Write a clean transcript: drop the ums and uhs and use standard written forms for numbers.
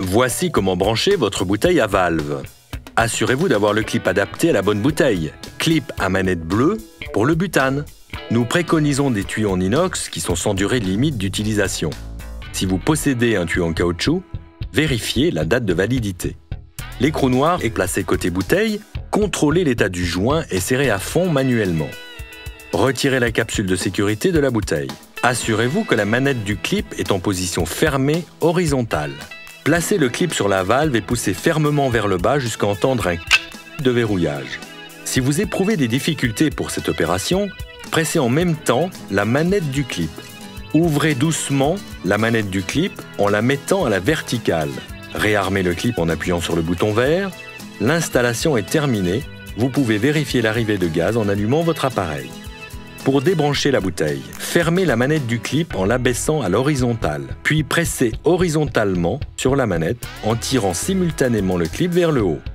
Voici comment brancher votre bouteille à valve. Assurez-vous d'avoir le clip adapté à la bonne bouteille. Clip à manette bleue pour le butane. Nous préconisons des tuyaux en inox qui sont sans durée limite d'utilisation. Si vous possédez un tuyau en caoutchouc, vérifiez la date de validité. L'écrou noir est placé côté bouteille. Contrôlez l'état du joint et serrez à fond manuellement. Retirez la capsule de sécurité de la bouteille. Assurez-vous que la manette du clip est en position fermée horizontale. Placez le clip sur la valve et poussez fermement vers le bas jusqu'à entendre un de verrouillage. Si vous éprouvez des difficultés pour cette opération, pressez en même temps la manette du clip. Ouvrez doucement la manette du clip en la mettant à la verticale. Réarmez le clip en appuyant sur le bouton vert. L'installation est terminée. Vous pouvez vérifier l'arrivée de gaz en allumant votre appareil. Pour débrancher la bouteille, fermez la manette du clip en l'abaissant à l'horizontale, puis pressez horizontalement sur la manette en tirant simultanément le clip vers le haut.